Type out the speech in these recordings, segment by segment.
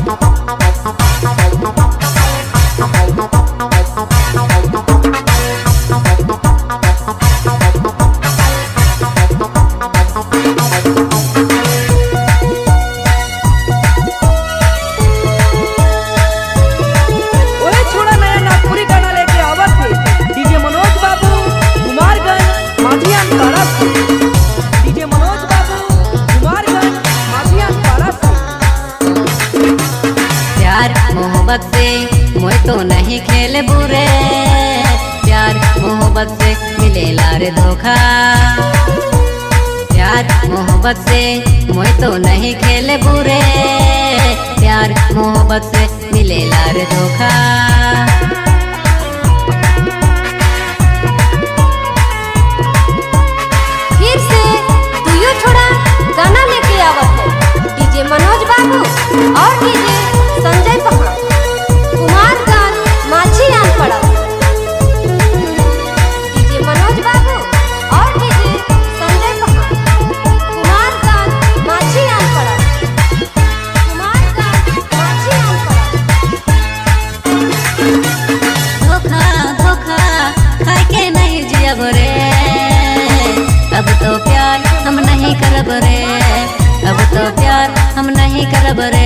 मोहब्बत से मोय तो नहीं खेले बुरे, प्यार मोहब्बत से मिले लारे धोखा। प्यार मोहब्बत से मोय तो नहीं खेले बुरे, प्यार मोहब्बत से मिले लारे धोखा। फिर से दुयो छोड़ा गाना लेके आवत है डीजे मनोज बाबू और डीजे संजय पहाड़, कुमारगंज माझी आन पड़ा। डीजे मनोज बाबू और डीजे संजय पहाड़, कुमारगंज माझी आन पड़ा। कुमारगंज माझी आन पड़ा। धोखा धोखा खाए के नहीं जियब रे, अब तो प्यार हम नहीं करब रे, अब तो प्यार हम नहीं करब रे।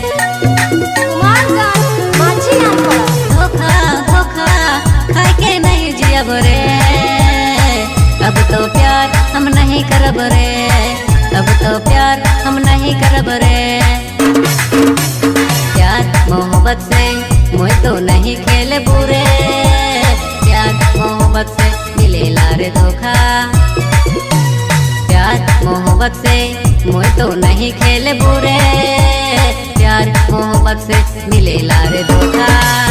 धोखा धोखा खाए के नहीं जियब रे, अब तो प्यार हम नहीं करब रे, अब तो प्यार हम नहीं करब रे। प्यार मोहब्बत से मोय तो नहीं खेले बुरे, प्यार मोहब्बत से मिले लारे धोखा। प्यार मोहब्बत से मोय तो नहीं खेले बुरे, प्यार मोहब्बत से मिले लारे धोखा।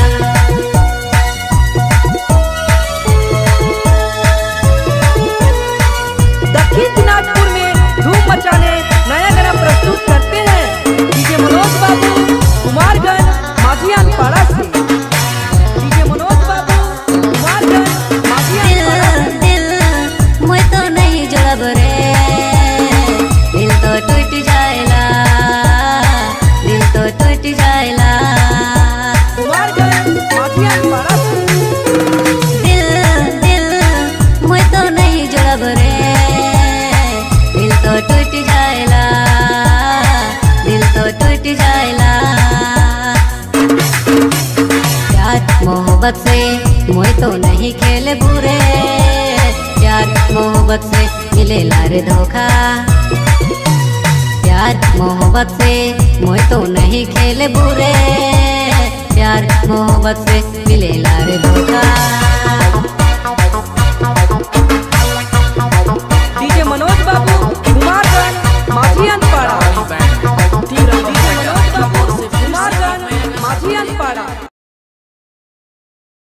दक्षिण दिनाजपुर में धूम मचाने नया गाना प्रस्तुत करते हैं डीजे मनोज बाबू, कुमारगंज माझियान पाड़ा से। डीजे मनोज बाबू, कुमारगंज माझियान पाड़ा से। दिल मोय तो नहीं जोड़ब रे, दिल तो टूट जाएला, दिल तो टूट जाएला। कुमारगंज माझियान पाड़ा से। दिल मोय तो नहीं जोड़ब रे, दिल तो टूट जाएला, दिल तो टूट जाएला। प्यार मोहब्बत से मोय तो नहीं खेले बुरे, प्यार मोहब्बत से मिले लारे धोखा। प्यार मोहब्बत से मोय तो नहीं खेले बुरे, प्यार मोहब्बत से मिले लारे धोखा।